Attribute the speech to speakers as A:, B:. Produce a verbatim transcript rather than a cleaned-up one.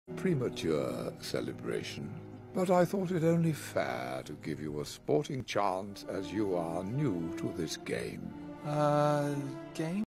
A: premature celebration, but I thought it only fair to give you a sporting chance as you are new to this game.
B: Uh, game?